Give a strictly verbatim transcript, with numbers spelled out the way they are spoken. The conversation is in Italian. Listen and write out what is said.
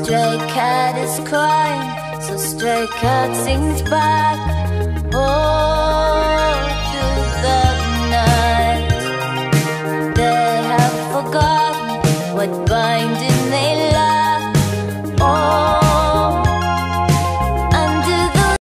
stray cat is crying, so stray cat sings back. Oh.